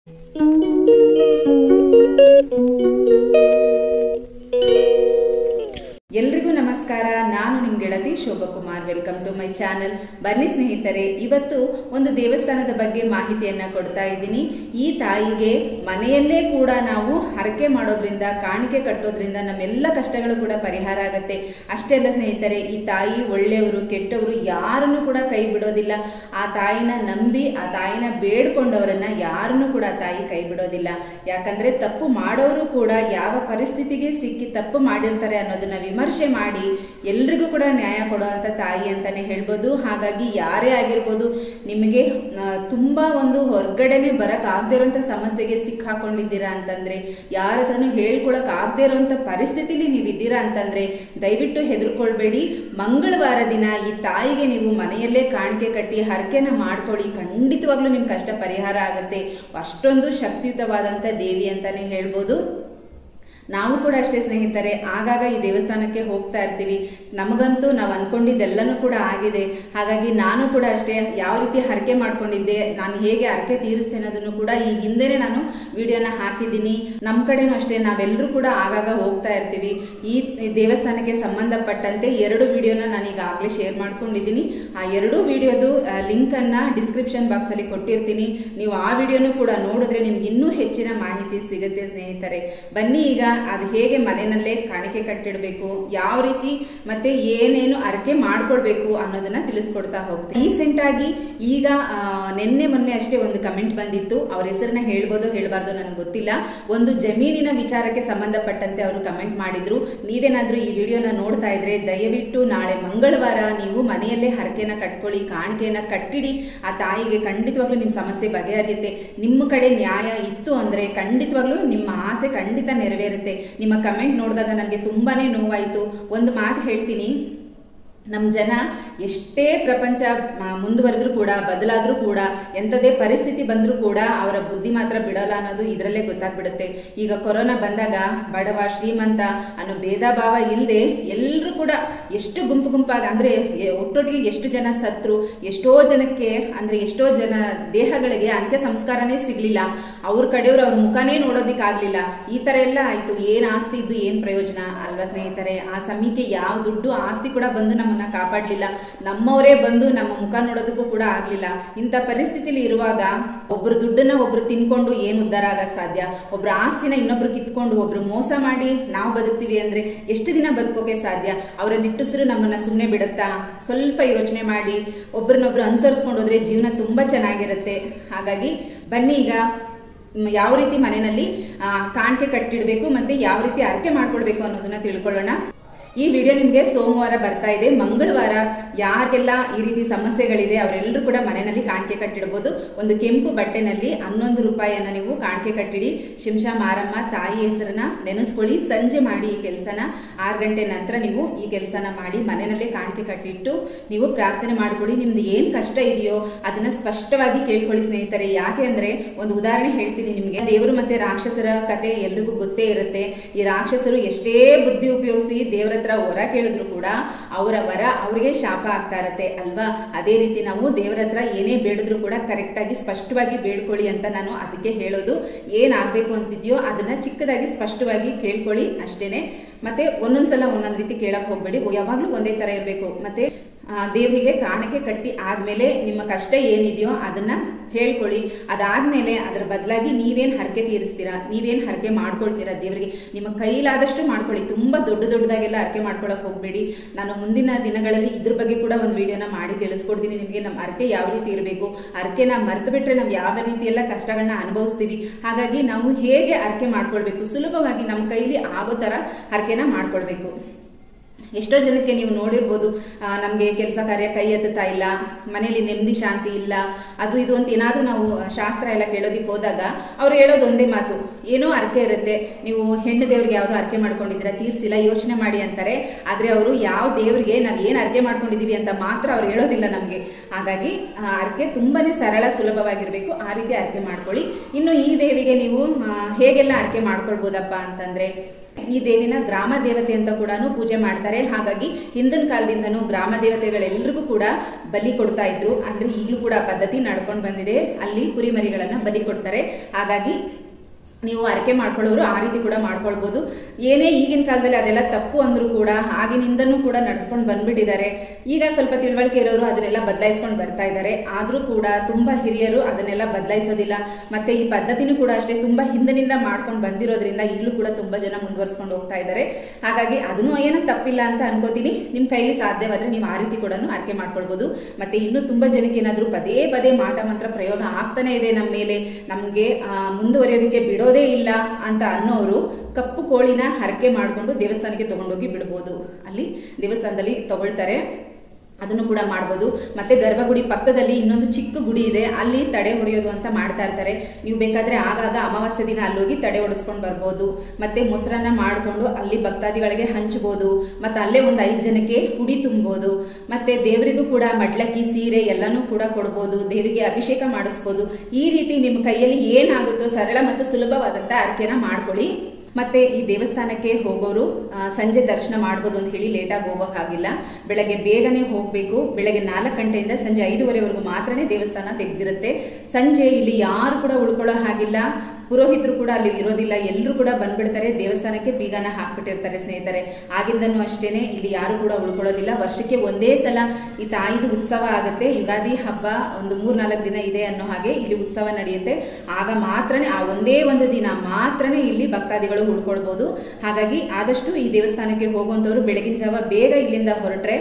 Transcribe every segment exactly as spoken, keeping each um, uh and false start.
ಎಲ್ರಿಗೂ ನಮಸ್ಕಾರ. ನಾನು ನಿಮ್ಮ ಗೆಳತಿ Shobha Kumar. Welcome to my channel. ಬನ್ನಿ ಸ್ನೇಹಿತರೆ, ಇವತ್ತು ಒಂದು ದೇವಸ್ಥಾನದ ಬಗ್ಗೆ ಮಾಹಿತಿಯನ್ನ ಕೊಡ್ತಾ ಇದ್ದೀನಿ. ಈ ತಾಯಿಗೆ ಮನೆಯಲ್ಲೇ ಕೂಡ ನಾವು ಹರಕೆ ಮಾಡೋದ್ರಿಂದ, ಕಾಣಿಕೆ ಕಟ್ಟೋದ್ರಿಂದ ನಮ್ಮೆಲ್ಲ ಕಷ್ಟಗಳು ಕೂಡ ಪರಿಹಾರ ಆಗುತ್ತೆ. ಅಷ್ಟೇ ಅಲ್ಲ ಸ್ನೇಹಿತರೆ, ಈ ತಾಯಿ ಒಳ್ಳೆಯವರು ಕೆಟ್ಟವರು ಯಾರನ್ನು ಕೂಡ ಕೈ ಬಿಡೋದಿಲ್ಲ. ಆ ತಾಯಿನ ನಂಬಿ ಆ ತಾಯಿನ ಬೇಡ್ಕೊಂಡವರನ್ನ ಯಾರನ್ನು ಕೂಡ ತಾಯಿ ಕೈ ಬಿಡೋದಿಲ್ಲ. ಯಾಕಂದ್ರೆ ತಪ್ಪು ಮಾಡೋರು ಕೂಡ ಯಾವ ಪರಿಸ್ಥಿತಿಗೆ ಸಿಕ್ಕಿ ತಪ್ಪು ಮಾಡಿರ್ತಾರೆ ಅನ್ನೋದನ್ನ ವಿಮರ್ಶೆ ಮಾಡಿ ಎಲ್ರಿಗೂ ಕೂಡ ನ್ಯಾಯ ಕೊಡುವಂತ ತಾಯಿ ಅಂತಾನೆ ಹೇಳ್ಬೋದು. ಹಾಗಾಗಿ ಯಾರೇ ಆಗಿರ್ಬೋದು, ನಿಮಗೆ ತುಂಬಾ ಒಂದು ಹೊರಗಡೆನೆ ಬರಕ್ ಆಗದೆ ಇರುವಂತ ಸಮಸ್ಯೆಗೆ ಸಿಕ್ಕಾಕೊಂಡಿದ್ದೀರಾ ಅಂತಂದ್ರೆ, ಯಾರ ಹತ್ರನು ಹೇಳ್ಕೊಳಕ್ ಆಗದೆ ಇರುವಂತ ಪರಿಸ್ಥಿತಿಲಿ ನೀವು ಇದ್ದೀರಾ ಅಂತಂದ್ರೆ ದಯವಿಟ್ಟು ಹೆದರ್ಕೊಳ್ಬೇಡಿ. ಮಂಗಳವಾರ ದಿನ ಈ ತಾಯಿಗೆ ನೀವು ಮನೆಯಲ್ಲೇ ಕಾಣಿಕೆ ಕಟ್ಟಿ ಹರಕೆನ ಮಾಡ್ಕೊಳ್ಳಿ. ಖಂಡಿತವಾಗ್ಲೂ ನಿಮ್ ಕಷ್ಟ ಪರಿಹಾರ ಆಗುತ್ತೆ. ಅಷ್ಟೊಂದು ಶಕ್ತಿಯುತವಾದಂತ ದೇವಿ ಅಂತಾನೆ ಹೇಳ್ಬೋದು. ನಾವು ಕೂಡ ಅಷ್ಟೇ ಸ್ನೇಹಿತರೆ, ಆಗಾಗ ಈ ದೇವಸ್ಥಾನಕ್ಕೆ ಹೋಗ್ತಾ ಇರ್ತೀವಿ. ನಮಗಂತೂ ನಾವು ಅನ್ಕೊಂಡಿದ್ದೆಲ್ಲನೂ ಕೂಡ ಆಗಿದೆ. ಹಾಗಾಗಿ ನಾನು ಕೂಡ ಅಷ್ಟೇ ಯಾವ ರೀತಿ ಹರಕೆ ಮಾಡ್ಕೊಂಡಿದ್ದೆ, ನಾನು ಹೇಗೆ ಹರಕೆ ತೀರಿಸ್ತೇನೆ ಅನ್ನೋದನ್ನು ಕೂಡ ಈ ಹಿಂದೆನೆ ನಾನು ವಿಡಿಯೋನ ಹಾಕಿದ್ದೀನಿ. ನಮ್ಮ ಕಡೆನೂ ಅಷ್ಟೇ ನಾವೆಲ್ಲರೂ ಕೂಡ ಆಗಾಗ ಹೋಗ್ತಾ ಇರ್ತೀವಿ. ಈ ದೇವಸ್ಥಾನಕ್ಕೆ ಸಂಬಂಧಪಟ್ಟಂತೆ ಎರಡು ವಿಡಿಯೋನ ನಾನು ಈಗಾಗಲೇ ಶೇರ್ ಮಾಡ್ಕೊಂಡಿದ್ದೀನಿ. ಆ ಎರಡು ವಿಡಿಯೋದು ಲಿಂಕ್ ಅನ್ನ ಡಿಸ್ಕ್ರಿಪ್ಷನ್ ಬಾಕ್ಸ್ ಅಲ್ಲಿ ಕೊಟ್ಟಿರ್ತೀನಿ. ನೀವು ಆ ವಿಡಿಯೋನು ಕೂಡ ನೋಡಿದ್ರೆ ನಿಮ್ಗೆ ಇನ್ನೂ ಹೆಚ್ಚಿನ ಮಾಹಿತಿ ಸಿಗುತ್ತೆ ಸ್ನೇಹಿತರೆ. ಬನ್ನಿ ಈಗ ಅದು ಹೇಗೆ ಮನೆಯಲ್ಲೇ ಕಾಣಿಕೆ ಕಟ್ಟಿಡಬೇಕು, ಯಾವ ರೀತಿ ಮತ್ತೆ ಏನೇನು ಅರಕೆ ಮಾಡ್ಕೊಳ್ಬೇಕು ಅನ್ನೋದನ್ನ ತಿಳಿಸ್ಕೊಡ್ತಾ ಹೋಗ್ತೀನಿ. ರೀಸೆಂಟ್ ಆಗಿ ಈಗ ನಿನ್ನೆ ಮೊನ್ನೆ ಅಷ್ಟೇ ಒಂದು ಕಮೆಂಟ್ ಬಂದಿತ್ತು. ಅವ್ರ ಹೆಸರನ್ನ ಹೇಳ್ಬೋದೋ ಹೇಳ್ಬಾರ್ದು ನನಗೆ ಗೊತ್ತಿಲ್ಲ. ಒಂದು ಜಮೀನಿನ ವಿಚಾರಕ್ಕೆ ಸಂಬಂಧಪಟ್ಟಂತೆ ಅವರು ಕಮೆಂಟ್ ಮಾಡಿದ್ರು. ನೀವೇನಾದ್ರೂ ಈ ವಿಡಿಯೋನ ನೋಡ್ತಾ ಇದ್ರೆ ದಯವಿಟ್ಟು ನಾಳೆ ಮಂಗಳವಾರ ನೀವು ಮನೆಯಲ್ಲೇ ಹರಕೆನ ಕಟ್ಕೊಳ್ಳಿ, ಕಾಣಿಕೆಯನ್ನ ಕಟ್ಟಿಡಿ. ಆ ತಾಯಿಗೆ ಖಂಡಿತವಾಗ್ಲೂ ನಿಮ್ ಸಮಸ್ಯೆ ಬಗೆಹರಿಯುತ್ತೆ. ನಿಮ್ಮ ಕಡೆ ನ್ಯಾಯ ಇತ್ತು ಅಂದ್ರೆ ಖಂಡಿತವಾಗ್ಲೂ ನಿಮ್ಮ ಆಸೆ ಖಂಡಿತ ನೆರವೇರುತ್ತೆ. ನಿಮ್ಮ ಕಮೆಂಟ್ ನೋಡಿದಾಗ ನನಗೆ ತುಂಬಾನೇ ನೋವಾಯಿತು. ಒಂದು ಮಾತು ಹೇಳ್ತೀನಿ, ನಮ್ಮ ಜನ ಎಷ್ಟೇ ಪ್ರಪಂಚ ಮುಂದುವರೆದ್ರೂ ಕೂಡ, ಬದಲಾದ್ರೂ ಕೂಡ, ಎಂಥದೇ ಪರಿಸ್ಥಿತಿ ಬಂದ್ರೂ ಕೂಡ ಅವರ ಬುದ್ಧಿ ಮಾತ್ರ ಬಿಡಲ್ಲ ಅನ್ನೋದು ಇದರಲ್ಲೇ ಗೊತ್ತಾಗ್ಬಿಡುತ್ತೆ. ಈಗ ಕೊರೋನಾ ಬಂದಾಗ ಬಡವ ಶ್ರೀಮಂತ ಅನ್ನೋ ಭೇದ ಭಾವ ಇಲ್ಲದೆ ಎಲ್ಲರೂ ಕೂಡ ಎಷ್ಟು ಗುಂಪು ಗುಂಪಾಗಿ ಅಂದ್ರೆ ಒಟ್ಟೊಟ್ಟಿಗೆ ಎಷ್ಟು ಜನ ಸತ್ರು, ಎಷ್ಟೋ ಜನಕ್ಕೆ ಅಂದ್ರೆ ಎಷ್ಟೋ ಜನ ದೇಹಗಳಿಗೆ ಅಂತ್ಯ ಸಂಸ್ಕಾರನೇ ಸಿಗ್ಲಿಲ್ಲ. ಅವ್ರ ಕಡೆಯವ್ರು ಅವ್ರ ಮುಖನೇ ನೋಡೋದಿಕ್ಕಾಗ್ಲಿಲ್ಲ. ಈ ತರ ಎಲ್ಲ ಆಯ್ತು. ಏನ್ ಆಸ್ತಿ ಇದ್ದು ಏನ್ ಪ್ರಯೋಜನ ಅಲ್ವಾ ಸ್ನೇಹಿತರೆ? ಆ ಸಮಯಕ್ಕೆ ಯಾವ ದುಡ್ಡು ಆಸ್ತಿ ಕೂಡ ಬಂದು ನಮ್ಮ ಕಾಪಾಡ್ಲಿಲ್ಲ. ನಮ್ಮವರೇ ಬಂದು ನಮ್ಮ ಮುಖ ನೋಡೋದಕ್ಕೂ ಕೂಡ ಆಗ್ಲಿಲ್ಲ. ಇಂಥ ಪರಿಸ್ಥಿತಿಲಿ ಇರುವಾಗ ಒಬ್ರು ದುಡ್ಡನ್ನ ಒಬ್ರು ತಿನ್ಕೊಂಡು ಏನ್ ಉದ್ಧಾರ ಆಗಕ್ ಸಾಧ್ಯ? ಒಬ್ರ ಆಸ್ತಿನ ಇನ್ನೊಬ್ರು ಕಿತ್ಕೊಂಡು ಒಬ್ರು ಮೋಸ ಮಾಡಿ ನಾವು ಬದುಕ್ತಿವಿ ಅಂದ್ರೆ ಎಷ್ಟು ದಿನ ಬದುಕೋಕೆ ಸಾಧ್ಯ? ಅವರ ನಿಟ್ಟುಸಿರು ನಮ್ಮನ್ನ ಸುಮ್ಮನೆ ಬಿಡುತ್ತಾ? ಸ್ವಲ್ಪ ಯೋಚನೆ ಮಾಡಿ ಒಬ್ರನ್ನೊಬ್ರು ಅನುಸರಿಸ್ಕೊಂಡು ಹೋದ್ರೆ ಜೀವನ ತುಂಬಾ ಚೆನ್ನಾಗಿರುತ್ತೆ. ಹಾಗಾಗಿ ಬನ್ನಿ ಈಗ ಯಾವ ರೀತಿ ಮನೆಯಲ್ಲಿ ಕಾಣಿಕೆ ಕಟ್ಟಿಡ್ಬೇಕು ಮತ್ತೆ ಯಾವ ರೀತಿ ಹರಕೆ ಮಾಡ್ಕೊಳ್ಬೇಕು ಅನ್ನೋದನ್ನ ತಿಳ್ಕೊಳ್ಳೋಣ. ಈ ವಿಡಿಯೋ ನಿಮಗೆ ಸೋಮವಾರ ಬರ್ತಾ ಇದೆ. ಮಂಗಳವಾರ ಯಾರಿಗೆಲ್ಲ ಈ ರೀತಿ ಸಮಸ್ಯೆಗಳಿದೆ ಅವರೆಲ್ಲರೂ ಕೂಡ ಮನೆಯಲ್ಲಿ ಕಾಣಿಕೆ ಕಟ್ಟಿಡಬಹುದು. ಒಂದು ಕೆಂಪು ಬಟ್ಟೆನಲ್ಲಿ ಹನ್ನೊಂದು ರೂಪಾಯಿಯನ್ನ ನೀವು ಕಾಣಿಕೆ ಕಟ್ಟಿಡಿ. ಶಿಂಷಾ ಮಾರಮ್ಮ ತಾಯಿ ಹೆಸರನ್ನ ನೆನೆಸ್ಕೊಳ್ಳಿ. ಸಂಜೆ ಮಾಡಿ ಈ ಕೆಲಸನ. ಆರು ಗಂಟೆ ನಂತರ ನೀವು ಈ ಕೆಲಸನ ಮಾಡಿ ಮನೆಯಲ್ಲೇ ಕಾಣಿಕೆ ಕಟ್ಟಿಟ್ಟು ನೀವು ಪ್ರಾರ್ಥನೆ ಮಾಡ್ಕೊಳ್ಳಿ. ನಿಮ್ದು ಏನ್ ಕಷ್ಟ ಇದೆಯೋ ಅದನ್ನ ಸ್ಪಷ್ಟವಾಗಿ ಕೇಳ್ಕೊಳ್ಳಿ ಸ್ನೇಹಿತರೆ. ಯಾಕೆ ಅಂದ್ರೆ ಒಂದು ಉದಾಹರಣೆ ಹೇಳ್ತೀನಿ ನಿಮ್ಗೆ. ದೇವರು ಮತ್ತೆ ರಾಕ್ಷಸರ ಕತೆ ಎಲ್ರಿಗೂ ಗೊತ್ತೇ ಇರುತ್ತೆ. ಈ ರಾಕ್ಷಸರು ಎಷ್ಟೇ ಬುದ್ಧಿ ಉಪಯೋಗಿಸಿ ದೇವರ ಹತ್ರ ವರ ಕೇಳಿದ್ರು ಕೂಡ ಅವರ ವರ ಅವರಿಗೆ ಶಾಪ ಆಗ್ತಾ ಇರತ್ತೆ ಅಲ್ವಾ? ಅದೇ ರೀತಿ ನಾವು ದೇವರ ಹತ್ರ ಏನೇ ಬೇಡಿದ್ರು ಕೂಡ ಕರೆಕ್ಟ್ ಆಗಿ ಸ್ಪಷ್ಟವಾಗಿ ಬೇಡ್ಕೊಳ್ಳಿ ಅಂತ ನಾನು ಅದಕ್ಕೆ ಹೇಳೋದು. ಏನಾಗಬೇಕು ಅಂತಿದ್ಯೋ ಅದನ್ನ ಚಿಕ್ಕದಾಗಿ ಸ್ಪಷ್ಟವಾಗಿ ಕೇಳ್ಕೊಳ್ಳಿ ಅಷ್ಟೇನೆ. ಮತ್ತೆ ಒಂದೊಂದ್ಸಲ ಒಂದೊಂದ್ ರೀತಿ ಕೇಳಕ್ ಹೋಗ್ಬೇಡಿ. ಯಾವಾಗ್ಲೂ ಒಂದೇ ತರ ಇರ್ಬೇಕು. ಮತ್ತೆ ದೇವರಿಗೆ ಕಾಣಿಕೆ ಕಟ್ಟಿ ಆದ್ಮೇಲೆ ನಿಮ್ಮ ಕಷ್ಟ ಏನಿದೆಯೋ ಅದನ್ನ ಹೇಳ್ಕೊಳ್ಳಿ. ಅದಾದ್ಮೇಲೆ ಅದ್ರ ಬದಲಾಗಿ ನೀವೇನ್ ಹರಕೆ ತೀರಿಸ್ತೀರಾ, ನೀವೇನ್ ಹರಕೆ ಮಾಡ್ಕೊಳ್ತೀರಾ ದೇವರಿಗೆ ನಿಮ್ಮ ಕೈಲಾದಷ್ಟು ಮಾಡ್ಕೊಳ್ಳಿ. ತುಂಬಾ ದೊಡ್ಡ ದೊಡ್ಡದಾಗೆಲ್ಲ ಹರಕೆ ಮಾಡ್ಕೊಳಕ್ ಹೋಗ್ಬೇಡಿ. ನಾನು ಮುಂದಿನ ದಿನಗಳಲ್ಲಿ ಇದ್ರ ಬಗ್ಗೆ ಕೂಡ ಒಂದು ವಿಡಿಯೋನ ಮಾಡಿ ತಿಳಿಸ್ಕೊಡ್ತೀನಿ ನಿಮ್ಗೆ. ನಮ್ಮ ಹರಕೆ ಯಾವ ರೀತಿ ಇರಬೇಕು, ಹರಕೆನ ಮರ್ತು ಬಿಟ್ರೆ ನಾವು ಯಾವ ರೀತಿ ಎಲ್ಲ ಕಷ್ಟಗಳನ್ನ ಅನುಭವಿಸ್ತೀವಿ. ಹಾಗಾಗಿ ನಾವು ಹೇಗೆ ಹರಕೆ ಮಾಡ್ಕೊಳ್ಬೇಕು, ಸುಲಭವಾಗಿ ನಮ್ಮ ಕೈಲಿ ಆಗೋ ತರ ಹರಕೆನ ಮಾಡ್ಕೊಳ್ಬೇಕು. ಎಷ್ಟೋ ಜನಕ್ಕೆ ನೀವು ನೋಡಿರ್ಬೋದು, ನಮಗೆ ಕೆಲಸ ಕಾರ್ಯ ಕೈ ಎತ್ತುತ್ತಾ ಇಲ್ಲ, ಮನೆಯಲ್ಲಿ ನೆಮ್ಮದಿ ಶಾಂತಿ ಇಲ್ಲ, ಅದು ಇದು ಅಂತ ಏನಾದ್ರೂ ನಾವು ಶಾಸ್ತ್ರ ಎಲ್ಲ ಕೇಳೋದಿಕ್ಕೆ ಹೋದಾಗ ಅವ್ರು ಹೇಳೋದು ಒಂದೇ ಮಾತು, ಏನೋ ಹರಕೆ ಇರುತ್ತೆ, ನೀವು ಹೆಣ್ಣು ದೇವ್ರಿಗೆ ಯಾವ್ದೋ ಹರಕೆ ಮಾಡ್ಕೊಂಡಿದ್ದೀರಾ ತೀರ್ಸಿಲ್ಲ, ಯೋಚನೆ ಮಾಡಿ ಅಂತಾರೆ. ಆದ್ರೆ ಅವರು ಯಾವ ದೇವ್ರಿಗೆ ನಾವ್ ಏನ್ ಹರಕೆ ಮಾಡ್ಕೊಂಡಿದೀವಿ ಅಂತ ಮಾತ್ರ ಅವ್ರು ಹೇಳೋದಿಲ್ಲ ನಮ್ಗೆ. ಹಾಗಾಗಿ ಹರಕೆ ತುಂಬಾನೇ ಸರಳ ಸುಲಭವಾಗಿರ್ಬೇಕು. ಆ ರೀತಿ ಹರಕೆ ಮಾಡ್ಕೊಳ್ಳಿ. ಇನ್ನು ಈ ದೇವಿಗೆ ನೀವು ಹೇಗೆಲ್ಲ ಹರಕೆ ಮಾಡ್ಕೊಳ್ಬೋದಪ್ಪ ಅಂತಂದ್ರೆ, ಈ ದೇವಿನ ಗ್ರಾಮ ದೇವತೆ ಅಂತ ಕೂಡ ಪೂಜೆ ಮಾಡ್ತಾರೆ. ಹಾಗಾಗಿ ಹಿಂದಿನ ಕಾಲದಿಂದನೂ ಗ್ರಾಮ ದೇವತೆಗಳೆಲ್ಲರಿಗೂ ಕೂಡ ಬಲಿ ಕೊಡ್ತಾ ಇದ್ರು. ಅಂದ್ರೆ ಈಗಲೂ ಕೂಡ ಪದ್ಧತಿ ನಡ್ಕೊಂಡು ಬಂದಿದೆ, ಅಲ್ಲಿ ಕುರಿಮರಿಗಳನ್ನ ಬಲಿ ಕೊಡ್ತಾರೆ. ಹಾಗಾಗಿ ನೀವು ಹರಕೆ ಮಾಡ್ಕೊಳ್ಳೋರು ಆ ರೀತಿ ಕೂಡ ಮಾಡ್ಕೊಳ್ಬಹುದು. ಏನೇ ಈಗಿನ ಕಾಲದಲ್ಲಿ ಅದೆಲ್ಲ ತಪ್ಪು ಅಂದ್ರೂ ಕೂಡ ಆಗಿನಿಂದನೂ ಕೂಡ ನಡ್ಸ್ಕೊಂಡು ಬಂದ್ಬಿಟ್ಟಿದ್ದಾರೆ. ಈಗ ಸ್ವಲ್ಪ ತಿಳುವಳಿಕೆ ಇರೋರು ಅದನ್ನೆಲ್ಲ ಬದಲಾಯಿಸ್ಕೊಂಡು ಬರ್ತಾ ಇದ್ದಾರೆ. ಆದ್ರೂ ಕೂಡ ತುಂಬಾ ಹಿರಿಯರು ಅದನ್ನೆಲ್ಲ ಬದಲಾಯಿಸೋದಿಲ್ಲ. ಮತ್ತೆ ಈ ಪದ್ಧತಿನೂ ಕೂಡ ಅಷ್ಟೇ ತುಂಬಾ ಹಿಂದಿನಿಂದ ಮಾಡ್ಕೊಂಡು ಬಂದಿರೋದ್ರಿಂದ ಈಗಲೂ ಕೂಡ ತುಂಬಾ ಜನ ಮುಂದುವರ್ಸ್ಕೊಂಡು ಹೋಗ್ತಾ ಇದ್ದಾರೆ. ಹಾಗಾಗಿ ಅದನ್ನು ಏನೋ ತಪ್ಪಿಲ್ಲ ಅಂತ ಅನ್ಕೋತೀನಿ. ನಿಮ್ ಕೈಲಿ ಸಾಧ್ಯವಾದ್ರೆ ನೀವು ಆ ರೀತಿ ಕೂಡ ಹರಕೆ ಮಾಡ್ಕೊಳ್ಬಹುದು. ಮತ್ತೆ ಇನ್ನು ತುಂಬಾ ಜನಕ್ಕೆ ಏನಾದ್ರು ಪದೇ ಪದೇ ಮಾಟ ಮಂತ್ರ ಪ್ರಯೋಗ ಆಗ್ತಾನೆ ಇದೆ ನಮ್ಮ ಮೇಲೆ, ನಮ್ಗೆ ಮುಂದುವರಿಯೋದಕ್ಕೆ ಬಿಡೋ ಇಲ್ಲ ಅಂತ ಅನ್ನೋರು ಕಪ್ಪು ಕೋಳಿನ ಹರಕೆ ಮಾಡಿಕೊಂಡು ದೇವಸ್ಥಾನಕ್ಕೆ ತಗೊಂಡೋಗಿ ಬಿಡ್ಬೋದು. ಅಲ್ಲಿ ದೇವಸ್ಥಾನದಲ್ಲಿ ತಗೊಳ್ತಾರೆ, ಅದನ್ನು ಕೂಡ ಮಾಡ್ಬೋದು. ಮತ್ತೆ ಗರ್ಭಗುಡಿ ಪಕ್ಕದಲ್ಲಿ ಇನ್ನೊಂದು ಚಿಕ್ಕ ಗುಡಿ ಇದೆ, ಅಲ್ಲಿ ತಡೆ ಹೊಡೆಯೋದು ಅಂತ ಮಾಡ್ತಾ ಇರ್ತಾರೆ. ನೀವು ಬೇಕಾದ್ರೆ ಆಗಾಗ ಅಮಾವಾಸ್ಯೆ ದಿನ ಅಲ್ಲೋಗಿ ತಡೆ ಹೊಡೆಸ್ಕೊಂಡು ಬರ್ಬೋದು. ಮತ್ತೆ ಮೊಸರನ್ನ ಮಾಡ್ಕೊಂಡು ಅಲ್ಲಿ ಭಕ್ತಾದಿಗಳಿಗೆ ಹಂಚ್ಬೋದು. ಮತ್ತೆ ಅಲ್ಲೇ ಒಂದು ಐದು ಜನಕ್ಕೆ ಹುಡಿ ತುಂಬೋದು. ಮತ್ತೆ ದೇವರಿಗೂ ಕೂಡ ಮಡ್ಲಕ್ಕಿ, ಸೀರೆ ಎಲ್ಲಾನು ಕೂಡ ಕೊಡ್ಬೋದು. ದೇವಿಗೆ ಅಭಿಷೇಕ ಮಾಡಿಸ್ಬೋದು. ಈ ರೀತಿ ನಿಮ್ಮ ಕೈಯಲ್ಲಿ ಏನಾಗುತ್ತೋ ಸರಳ ಮತ್ತು ಸುಲಭವಾದಂತ ಹರಕೆನ ಮಾಡ್ಕೊಳ್ಳಿ. ಮತ್ತೆ ಈ ದೇವಸ್ಥಾನಕ್ಕೆ ಹೋಗೋರು ಸಂಜೆ ದರ್ಶನ ಮಾಡ್ಬೋದು ಅಂತ ಹೇಳಿ ಲೇಟಾಗಿ ಹೋಗೋಕ್ ಆಗಿಲ್ಲ. ಬೆಳಗ್ಗೆ ಬೇಗನೆ ಹೋಗ್ಬೇಕು. ಬೆಳಗ್ಗೆ ನಾಲ್ಕು ಗಂಟೆಯಿಂದ ಸಂಜೆ ಐದುವರೆವರೆಗೂ ಮಾತ್ರನೇ ದೇವಸ್ಥಾನ ತೆಗೆದಿರುತ್ತೆ. ಸಂಜೆ ಇಲ್ಲಿ ಯಾರು ಕೂಡ ಉಳ್ಕೊಳ್ಳೋ ಹಾಗಿಲ್ಲ, ಪುರೋಹಿತರು ಕೂಡ ಅಲ್ಲಿ ಇರೋದಿಲ್ಲ, ಎಲ್ಲರೂ ಕೂಡ ಬಂದ್ಬಿಡ್ತಾರೆ. ದೇವಸ್ಥಾನಕ್ಕೆ ಬೀಗನ ಹಾಕ್ಬಿಟ್ಟಿರ್ತಾರೆ ಸ್ನೇಹಿತರೆ. ಆಗಿಂದನೂ ಅಷ್ಟೇನೆ ಇಲ್ಲಿ ಯಾರು ಕೂಡ ಉಳ್ಕೊಳ್ಳೋದಿಲ್ಲ. ವರ್ಷಕ್ಕೆ ಒಂದೇ ಸಲ ಈ ತಾಯಿದು ಉತ್ಸವ ಆಗುತ್ತೆ. ಯುಗಾದಿ ಹಬ್ಬ ಒಂದು ಮೂರ್ ನಾಲ್ಕು ದಿನ ಇದೆ ಅನ್ನೋ ಹಾಗೆ ಇಲ್ಲಿ ಉತ್ಸವ ನಡೆಯುತ್ತೆ. ಆಗ ಮಾತ್ರನೇ, ಆ ಒಂದೇ ಒಂದು ದಿನ ಮಾತ್ರನೇ ಇಲ್ಲಿ ಭಕ್ತಾದಿಗಳು ಉಳ್ಕೊಳ್ಬಹುದು. ಹಾಗಾಗಿ ಆದಷ್ಟು ಈ ದೇವಸ್ಥಾನಕ್ಕೆ ಹೋಗುವಂತವ್ರು ಬೆಳಗಿನ ಜಾವ ಬೇಗ ಇಲ್ಲಿಂದ ಹೊರಟ್ರೆ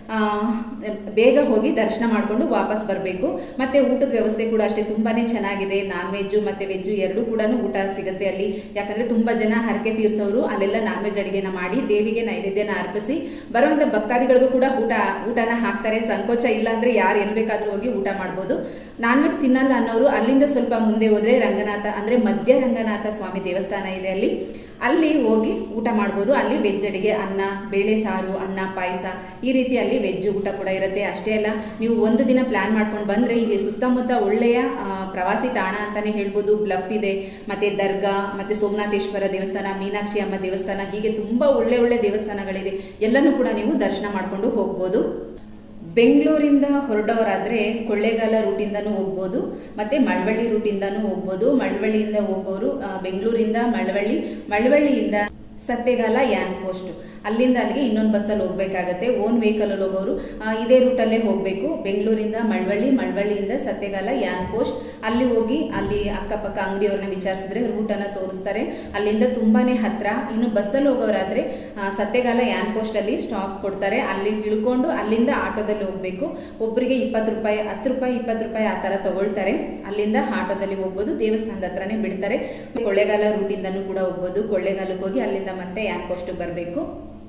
ಬೇಗ ಹೋಗಿ ದರ್ಶನ ಮಾಡ್ಕೊಂಡು ವಾಪಸ್ ಬರಬೇಕು. ಮತ್ತೆ ಊಟದ ವ್ಯವಸ್ಥೆ ಕೂಡ ಅಷ್ಟೇ ತುಂಬಾನೇ ಚೆನ್ನಾಗಿದೆ. ನಾನ್ ವೆಜ್ ಮತ್ತೆ ವೆಜ್ ಎರಡೂ ಕೂಡ ಊಟ ಸಿಗುತ್ತೆ ಅಲ್ಲಿ. ಯಾಕಂದ್ರೆ ತುಂಬಾ ಜನ ಹರಕೆ ತೀರ್ಸೋರು ಅಲ್ಲೆಲ್ಲ ನಾನ್ ವೆಜ್ ಅಡಿಗೆನ ಮಾಡಿ ದೇವಿಗೆ ನೈವೇದ್ಯನ ಅರ್ಪಿಸಿ ಬರುವಂತ ಭಕ್ತಾದಿಗಳಿಗೂ ಕೂಡ ಊಟ ಊಟನ ಹಾಕ್ತಾರೆ. ಸಂಕೋಚ ಇಲ್ಲ ಅಂದ್ರೆ ಯಾರು ಎಲ್ಲಿ ಬೇಕಾದ್ರೂ ಹೋಗಿ ಊಟ ಮಾಡ್ಬೋದು. ನಾನ್ ವೆಜ್ ತಿನ್ನಲ್ಲ ಅನ್ನೋರು ಅಲ್ಲಿಂದ ಸ್ವಲ್ಪ ಮುಂದೆ ಹೋದ್ರೆ ರಂಗನಾಥ ಅಂದ್ರೆ ಮಧ್ಯ ರಂಗನಾಥ ಸ್ವಾಮಿ ದೇವಸ್ಥಾನ ಇದೆ ಅಲ್ಲಿ, ಅಲ್ಲಿ ಹೋಗಿ ಊಟ ಮಾಡ್ಬೋದು. ಅಲ್ಲಿ ವೆಜ್ ಅಡಿಗೆ, ಅನ್ನ, ಬೇಳೆ ಸಾರು, ಅನ್ನ, ಪಾಯಸ, ಈ ರೀತಿ ಅಲ್ಲಿ ವೆಜ್ ಊಟ ಕೂಡ ಇರುತ್ತೆ. ಅಷ್ಟೇ ಅಲ್ಲ, ನೀವು ಒಂದು ದಿನ ಪ್ಲಾನ್ ಮಾಡ್ಕೊಂಡು ಬಂದ್ರೆ ಇಲ್ಲಿ ಸುತ್ತಮುತ್ತ ಒಳ್ಳೆಯ ಪ್ರವಾಸಿ ತಾಣ ಅಂತಾನೆ ಹೇಳ್ಬೋದು. ಬ್ಲಫ್ ಇದೆ, ಮತ್ತೆ ದರ್ಗಾ, ಮತ್ತೆ ಸೋಮನಾಥೇಶ್ವರ ದೇವಸ್ಥಾನ, ಮೀನಾಕ್ಷಿ ಅಮ್ಮ ದೇವಸ್ಥಾನ, ಹೀಗೆ ತುಂಬಾ ಒಳ್ಳೆ ಒಳ್ಳೆ ದೇವಸ್ಥಾನಗಳಿದೆ. ಎಲ್ಲನೂ ಕೂಡ ನೀವು ದರ್ಶನ ಮಾಡ್ಕೊಂಡು ಹೋಗ್ಬೋದು. ಬೆಂಗಳೂರಿಂದ ಹೊರಡೋರಾದ್ರೆ ಕೊಳ್ಳೇಗಾಲ ರೂಟಿಂದನೂ ಹೋಗ್ಬೋದು, ಮತ್ತೆ ಮಳವಳ್ಳಿ ರೂಟಿಂದನೂ ಹೋಗ್ಬೋದು. ಮಳವಳ್ಳಿಯಿಂದ ಹೋಗೋರು ಬೆಂಗಳೂರಿಂದ ಮಳವಳ್ಳಿ, ಮಳವಳ್ಳಿಯಿಂದ ಸತ್ತೆಗಾಲ ಯಾನ್ ಪೋಸ್ಟ್, ಅಲ್ಲಿಂದ ಅಲ್ಲಿಗೆ ಇನ್ನೊಂದು ಬಸ್ಸಲ್ಲಿ ಹೋಗ್ಬೇಕಾಗತ್ತೆ. ಓನ್ ವೆಹಿಕಲ್ ಅಲ್ಲಿ ಹೋಗೋರು ಇದೇ ರೂಟಲ್ಲೇ ಹೋಗ್ಬೇಕು. ಬೆಂಗಳೂರಿಂದ ಮಳವಳ್ಳಿ, ಮಳವಳ್ಳಿಯಿಂದ ಸತ್ತೆಗಾಲ ಯಾನ್ ಪೋಸ್ಟ್, ಅಲ್ಲಿ ಹೋಗಿ ಅಲ್ಲಿ ಅಕ್ಕಪಕ್ಕ ಅಂಗಡಿಯವ್ರನ್ನ ವಿಚಾರಿಸಿದ್ರೆ ರೂಟ್ ಅನ್ನ ತೋರಿಸ್ತಾರೆ. ಅಲ್ಲಿಂದ ತುಂಬಾನೇ ಹತ್ರ. ಇನ್ನು ಬಸ್ಸಲ್ಲಿ ಹೋಗೋರಾದ್ರೆ ಸತ್ತೆಗಾಲ ಯಾನ್ ಪೋಸ್ಟ್ ಅಲ್ಲಿ ಸ್ಟಾಪ್ ಕೊಡ್ತಾರೆ, ಅಲ್ಲಿ ಇಳ್ಕೊಂಡು ಅಲ್ಲಿಂದ ಆಟೋದಲ್ಲಿ ಹೋಗ್ಬೇಕು. ಒಬ್ಬರಿಗೆ ಇಪ್ಪತ್ತು ರೂಪಾಯಿ, ಹತ್ತು ರೂಪಾಯಿ, ಇಪ್ಪತ್ತು ರೂಪಾಯಿ ಆ ತರ ತಗೊಳ್ತಾರೆ. ಅಲ್ಲಿಂದ ಆಟೋದಲ್ಲಿ ಹೋಗ್ಬೋದು. ದೇವಸ್ಥಾನದ ಹತ್ರನೇ ಬಿಡ್ತಾರೆ. ಕೊಳ್ಳೇಗಾಲ ರೂಟಿಂದನೂ ಕೂಡ ಹೋಗ್ಬೋದು. ಕೊಳ್ಳೇಗಾಲಕ್ಕೆ ಹೋಗಿ ಅಲ್ಲಿಂದ ಮತ್ತೆ ಯಾನ್ ಪೋಸ್ಟ್ ಬರಬೇಕು.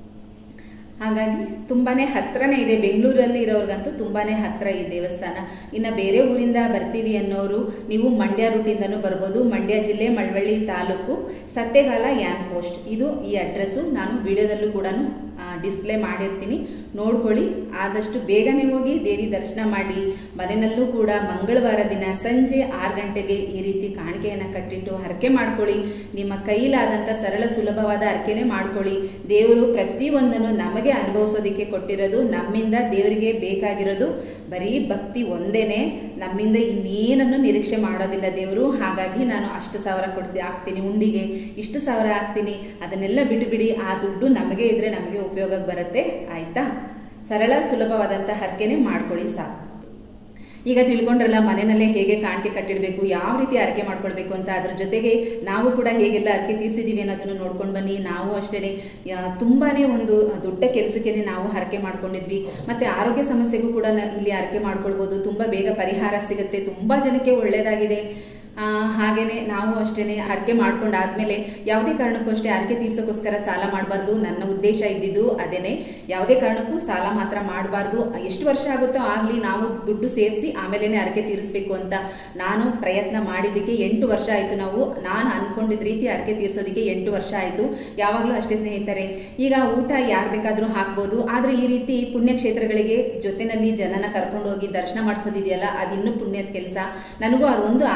ಹಾಗಾಗಿ ತುಂಬಾನೇ ಹತ್ರನೇ ಇದೆ. ಬೆಂಗಳೂರಲ್ಲಿ ಇರೋರ್ಗಂತೂ ತುಂಬಾನೇ ಹತ್ರ ಈ ದೇವಸ್ಥಾನ. ಇನ್ನು ಬೇರೆ ಊರಿಂದ ಬರ್ತೀವಿ ಅನ್ನೋರು ನೀವು ಮಂಡ್ಯ ರೂಟಿಂದನೂ ಬರ್ಬೋದು. ಮಂಡ್ಯ ಜಿಲ್ಲೆ, ಮಳವಳ್ಳಿ ತಾಲೂಕು, ಸತ್ತೆಗಾಲ ಯಾನ್ ಪೋಸ್ಟ್, ಇದು ಈ ಅಡ್ರೆಸ್ಸು. ನಾನು ವಿಡಿಯೋದಲ್ಲೂ ಕೂಡ ಡಿಸ್ಪ್ಲೇ ಮಾಡಿರ್ತೀನಿ, ನೋಡ್ಕೊಳ್ಳಿ. ಆದಷ್ಟು ಬೇಗನೆ ಹೋಗಿ ದೇವಿ ದರ್ಶನ ಮಾಡಿ ಮನೆಯಲ್ಲೂ ಕೂಡ ಮಂಗಳವಾರ ದಿನ ಸಂಜೆ ಆರು ಗಂಟೆಗೆ ಈ ರೀತಿ ಕಾಣಿಕೆಯನ್ನು ಕಟ್ಟಿಟ್ಟು ಹರಕೆ ಮಾಡ್ಕೊಳ್ಳಿ. ನಿಮ್ಮ ಕೈಲಾದಂಥ ಸರಳ ಸುಲಭವಾದ ಹರಕೆನೆ ಮಾಡ್ಕೊಳ್ಳಿ. ದೇವರು ಪ್ರತಿಯೊಂದನ್ನು ನಮಗೆ ಅನುಭವಿಸೋದಿಕ್ಕೆ ಕೊಟ್ಟಿರೋದು. ನಮ್ಮಿಂದ ದೇವರಿಗೆ ಬೇಕಾಗಿರೋದು ಬರೀ ಭಕ್ತಿ ಒಂದೇನೆ. ನಮ್ಮಿಂದ ಇನ್ನೇನನ್ನು ನಿರೀಕ್ಷೆ ಮಾಡೋದಿಲ್ಲ ದೇವರು. ಹಾಗಾಗಿ ನಾನು ಅಷ್ಟು ಸಾವಿರ ಕೊಡ್ತೀನಿ, ಹಾಕ್ತೀನಿ ಉಂಡಿಗೆ, ಇಷ್ಟು ಸಾವಿರ ಹಾಕ್ತೀನಿ, ಅದನ್ನೆಲ್ಲ ಬಿಟ್ಟು ಬಿಡಿ. ಆ ದುಡ್ಡು ನಮಗೆ ಇದ್ರೆ ನಮಗೆ ಉಪಯೋಗಕ್ಕೆ ಬರುತ್ತೆ. ಆಯ್ತಾ? ಸರಳ ಸುಲಭವಾದಂಥ ಹರಕೆನೆ ಮಾಡ್ಕೊಳ್ಳಿ ಸಾಕು. ಈಗ ತಿಳ್ಕೊಂಡ್ರಲ್ಲ ಮನೆಯಲ್ಲೇ ಹೇಗೆ ಕಾಣಿಕೆ ಕಟ್ಟಿಡಬೇಕು, ಯಾವ ರೀತಿ ಹರಕೆ ಮಾಡ್ಕೊಳ್ಬೇಕು ಅಂತ. ಅದ್ರ ಜೊತೆಗೆ ನಾವು ಕೂಡ ಹೇಗೆಲ್ಲ ಹರಕೆ ತೀರ್ಸಿದೀವಿ ಅನ್ನೋದನ್ನು ನೋಡ್ಕೊಂಡು ಬನ್ನಿ. ನಾವು ಅಷ್ಟೇನೆ ತುಂಬಾನೇ ಒಂದು ದೊಡ್ಡ ಕೆಲಸಕ್ಕೆ ನಾವು ಹರಕೆ ಮಾಡ್ಕೊಂಡಿದ್ವಿ. ಮತ್ತೆ ಆರೋಗ್ಯ ಸಮಸ್ಯೆಗೂ ಕೂಡ ಇಲ್ಲಿ ಹರಕೆ ಮಾಡ್ಕೊಳ್ಬಹುದು. ತುಂಬಾ ಬೇಗ ಪರಿಹಾರ ಸಿಗುತ್ತೆ. ತುಂಬಾ ಜನಕ್ಕೆ ಒಳ್ಳೇದಾಗಿದೆ. ಹಾಗೇನೆ ನಾವು ಅಷ್ಟೇನೆ ಹರಕೆ ಮಾಡ್ಕೊಂಡಾದ್ಮೇಲೆ ಯಾವುದೇ ಕಾರಣಕ್ಕೂ ಅಷ್ಟೇ ಹರಕೆ ತೀರ್ಸೋಕ್ಕೋಸ್ಕರ ಸಾಲ ಮಾಡಬಾರ್ದು. ನನ್ನ ಉದ್ದೇಶ ಇದ್ದಿದ್ದು ಅದೇನೆ. ಯಾವುದೇ ಕಾರಣಕ್ಕೂ ಸಾಲ ಮಾತ್ರ ಮಾಡಬಾರ್ದು. ಎಷ್ಟು ವರ್ಷ ಆಗುತ್ತೋ ಆಗ್ಲಿ ನಾವು ದುಡ್ಡು ಸೇರಿಸಿ ಆಮೇಲೆನೆ ಹರಕೆ ತೀರಿಸಬೇಕು ಅಂತ ನಾನು ಪ್ರಯತ್ನ ಮಾಡಿದ್ದಕ್ಕೆ ಎಂಟು ವರ್ಷ ಆಯ್ತು. ನಾವು ನಾನು ಅನ್ಕೊಂಡಿದ್ದ ರೀತಿ ಹರಕೆ ತೀರ್ಸೋದಕ್ಕೆ ಎಂಟು ವರ್ಷ ಆಯ್ತು. ಯಾವಾಗ್ಲೂ ಅಷ್ಟೇ ಸ್ನೇಹಿತರೆ. ಈಗ ಊಟ ಯಾರು ಬೇಕಾದ್ರೂ ಹಾಕ್ಬೋದು, ಆದ್ರೆ ಈ ರೀತಿ ಪುಣ್ಯಕ್ಷೇತ್ರಗಳಿಗೆ ಜೊತೆನಲ್ಲಿ ಜನನ ಕರ್ಕೊಂಡು ಹೋಗಿ ದರ್ಶನ ಮಾಡಿಸೋದಿದೆಯಲ್ಲ, ಅದಿನ್ನೂ ಪುಣ್ಯದ ಕೆಲಸ. ನನಗೂ ಅದೊಂದು ಆಸೆ ಇತ್ತು.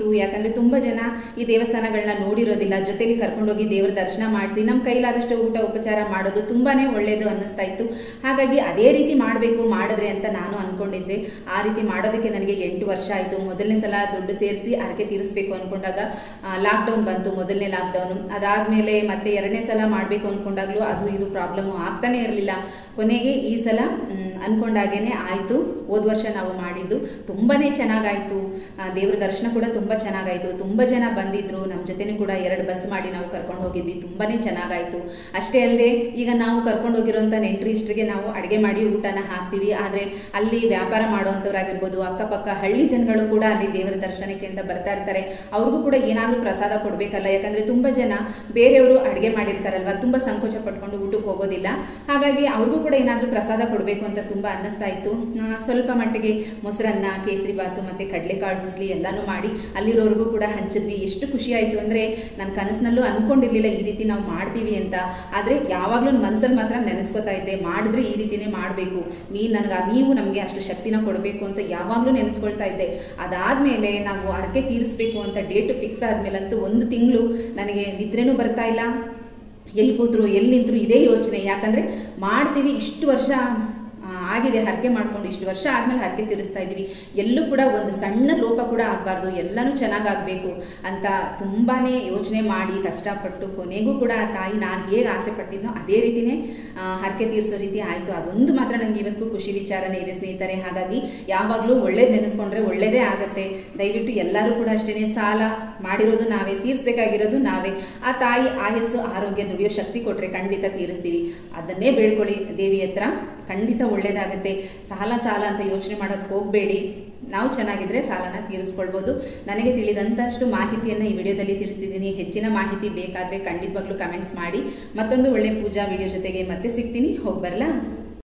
ಇತ್ತು. ಯಾಕಂದರೆ ತುಂಬ ಜನ ಈ ದೇವಸ್ಥಾನಗಳನ್ನ ನೋಡಿರೋದಿಲ್ಲ, ಜೊತೆಲಿ ಕರ್ಕೊಂಡೋಗಿ ದೇವರ ದರ್ಶನ ಮಾಡಿಸಿ ನಮ್ಮ ಕೈಲಾದಷ್ಟು ಊಟ ಉಪಚಾರ ಮಾಡೋದು ತುಂಬಾ ಒಳ್ಳೆಯದು ಅನ್ನಿಸ್ತಾ ಇತ್ತು. ಹಾಗಾಗಿ ಅದೇ ರೀತಿ ಮಾಡಬೇಕು ಮಾಡಿದ್ರೆ ಅಂತ ನಾನು ಅಂದ್ಕೊಂಡಿದ್ದೆ. ಆ ರೀತಿ ಮಾಡೋದಕ್ಕೆ ನನಗೆ ಎಂಟು ವರ್ಷ ಆಯಿತು. ಮೊದಲನೇ ಸಲ ದುಡ್ಡು ಸೇರಿಸಿ ಹರಕೆ ತೀರಿಸಬೇಕು ಅಂದ್ಕೊಂಡಾಗ ಲಾಕ್ಡೌನ್ ಬಂತು, ಮೊದಲನೇ ಲಾಕ್ಡೌನು. ಅದಾದಮೇಲೆ ಮತ್ತೆ ಎರಡನೇ ಸಲ ಮಾಡಬೇಕು ಅಂದ್ಕೊಂಡಾಗಲೂ ಅದು ಇದು ಪ್ರಾಬ್ಲಮ್ಮು ಆಗ್ತಾನೆ ಇರಲಿಲ್ಲ. ಕೊನೆಗೆ ಈ ಸಲ ಅಂದ್ಕೊಂಡಾಗೇನೆ ಆಯಿತು. ಹೋದ ವರ್ಷ ನಾವು ಮಾಡಿದ್ದು ತುಂಬಾ ಚೆನ್ನಾಗಾಯಿತು. ದೇವ್ರ ದರ್ಶನ ಕೂಡ ತುಂಬ ಚೆನ್ನಾಗಾಯಿತು. ತುಂಬ ಜನ ಬಂದಿದ್ರು, ನಮ್ಮ ಜೊತೆನೂ ಕೂಡ ಎರಡು ಬಸ್ ಮಾಡಿ ನಾವು ಕರ್ಕೊಂಡು ಹೋಗಿದ್ವಿ. ತುಂಬಾ ಚೆನ್ನಾಗಾಯಿತು. ಅಷ್ಟೇ ಅಲ್ಲದೆ ಈಗ ನಾವು ಕರ್ಕೊಂಡು ಹೋಗಿರೋಂಥ ನೆಂಟರಿಷ್ಟರಿಗೆ ನಾವು ಅಡುಗೆ ಮಾಡಿ ಊಟನ ಹಾಕ್ತೀವಿ. ಆದರೆ ಅಲ್ಲಿ ವ್ಯಾಪಾರ ಮಾಡುವಂಥವ್ರಾಗಿರ್ಬೋದು, ಅಕ್ಕಪಕ್ಕ ಹಳ್ಳಿ ಜನಗಳು ಕೂಡ ಅಲ್ಲಿ ದೇವರ ದರ್ಶನಕ್ಕೆ ಅಂತ ಬರ್ತಾ ಇರ್ತಾರೆ. ಅವ್ರಿಗೂ ಕೂಡ ಏನಾದರೂ ಪ್ರಸಾದ ಕೊಡಬೇಕಲ್ಲ. ಯಾಕಂದರೆ ತುಂಬ ಜನ ಬೇರೆಯವರು ಅಡುಗೆ ಮಾಡಿರ್ತಾರಲ್ವ, ತುಂಬ ಸಂಕೋಚ ಪಟ್ಕೊಂಡು ಊಟಕ್ಕೆ ಹೋಗೋದಿಲ್ಲ. ಹಾಗಾಗಿ ಅವ್ರಿಗೂ ಕೂಡ ಏನಾದರೂ ಪ್ರಸಾದ ಕೊಡಬೇಕು ಅಂತ ತುಂಬ ಅನ್ನಿಸ್ತಾ ಇತ್ತು. ಸ್ವಲ್ಪ ಮಟ್ಟಿಗೆ ಮೊಸರನ್ನ, ಕೇಸರಿ ಬಾತು ಮತ್ತು ಕಡಲೆಕಾಳು ಮುಸ್ಲಿ ಎಲ್ಲನೂ ಮಾಡಿ ಅಲ್ಲಿರೋರ್ಗೂ ಕೂಡ ಹಂಚಿದ್ವಿ. ಎಷ್ಟು ಖುಷಿ ಆಯಿತು ಅಂದರೆ ನನ್ನ ಕನಸಿನಲ್ಲೂ ಅಂದ್ಕೊಂಡಿರಲಿಲ್ಲ ಈ ರೀತಿ ನಾವು ಮಾಡ್ತೀವಿ ಅಂತ. ಆದರೆ ಯಾವಾಗಲೂ ಮನಸ್ಸಲ್ಲಿ ಮಾತ್ರ ನೆನೆಸ್ಕೊತಾ ಇದ್ದೆ, ಮಾಡಿದ್ರೆ ಈ ರೀತಿಯೇ ಮಾಡಬೇಕು, ನೀ ನನಗೆ ನೀವು ನಮಗೆ ಅಷ್ಟು ಶಕ್ತಿನ ಕೊಡಬೇಕು ಅಂತ ಯಾವಾಗಲೂ ನೆನೆಸ್ಕೊಳ್ತಾ ಇದ್ದೆ. ಅದಾದಮೇಲೆ ನಾವು ಹರಕೆ ತೀರಿಸಬೇಕು ಅಂತ ಡೇಟ್ ಫಿಕ್ಸ್ ಆದಮೇಲಂತೂ ಒಂದು ತಿಂಗಳು ನನಗೆ ನಿದ್ರೆನೂ ಬರ್ತಾ ಇಲ್ಲ. ಎಲ್ಲಿ ಕೂತರು ಎಲ್ಲಿ ನಿಂತರು ಇದೇ ಯೋಚನೆ. ಯಾಕಂದರೆ ಮಾಡ್ತೀವಿ, ಇಷ್ಟು ವರ್ಷ ಆಗಿದೆ ಹರಕೆ ಮಾಡ್ಕೊಂಡು, ಇಷ್ಟು ವರ್ಷ ಆದಮೇಲೆ ಹರಕೆ ತೀರಿಸ್ತಾ ಇದ್ದೀವಿ, ಎಲ್ಲೂ ಕೂಡ ಒಂದು ಸಣ್ಣ ಲೋಪ ಕೂಡ ಆಗಬಾರ್ದು, ಎಲ್ಲನೂ ಚೆನ್ನಾಗಾಗಬೇಕು ಅಂತ ತುಂಬಾ ಯೋಚನೆ ಮಾಡಿ ಕಷ್ಟಪಟ್ಟು ಕೊನೆಗೂ ಕೂಡ ಆ ತಾಯಿ ನಾನು ಹೇಗೆ ಆಸೆ ಪಟ್ಟಿದ್ನೋ ಅದೇ ರೀತಿಯೇ ಹರಕೆ ತೀರಿಸೋ ರೀತಿ ಆಯಿತು. ಅದೊಂದು ಮಾತ್ರ ನನಗೆ ಇವತ್ತು ಖುಷಿ ವಿಚಾರನೇ ಇದೆ ಸ್ನೇಹಿತರೆ. ಹಾಗಾಗಿ ಯಾವಾಗಲೂ ಒಳ್ಳೇದು ನೆನೆಸ್ಕೊಂಡ್ರೆ ಒಳ್ಳೇದೇ ಆಗುತ್ತೆ. ದಯವಿಟ್ಟು ಎಲ್ಲರೂ ಕೂಡ ಅಷ್ಟೇ, ಸಾಲ ಮಾಡಿರೋದು ನಾವೇ, ತೀರಿಸಬೇಕಾಗಿರೋದು ನಾವೇ. ಆ ತಾಯಿ ಆಯಸ್ಸು ಆರೋಗ್ಯ ದುಡಿಯೋ ಶಕ್ತಿ ಕೊಟ್ಟರೆ ಖಂಡಿತ ತೀರಿಸ್ತೀವಿ. ಅದನ್ನೇ ಬೇಡ್ಕೊಳ್ಳಿ ದೇವಿ ಹತ್ರ, ಖಂಡಿತ ಒಳ್ಳೇದಾಗುತ್ತೆ. ಸಾಲ ಸಾಲ ಅಂತ ಯೋಚನೆ ಮಾಡೋಕ್ಕೆ ಹೋಗಬೇಡಿ. ನಾವು ಚೆನ್ನಾಗಿದ್ರೆ ಸಾಲನ ತೀರಿಸ್ಕೊಳ್ಬೋದು. ನನಗೆ ತಿಳಿದಂತಷ್ಟು ಮಾಹಿತಿಯನ್ನು ಈ ವಿಡಿಯೋದಲ್ಲಿ ತಿಳಿಸಿದ್ದೀನಿ. ಹೆಚ್ಚಿನ ಮಾಹಿತಿ ಬೇಕಾದರೆ ಖಂಡಿತವಾಗ್ಲೂ ಕಮೆಂಟ್ಸ್ ಮಾಡಿ. ಮತ್ತೊಂದು ಒಳ್ಳೆ ಪೂಜಾ ವಿಡಿಯೋ ಜೊತೆಗೆ ಮತ್ತೆ ಸಿಗ್ತೀನಿ. ಹೋಗಿ ಬರಲಾ?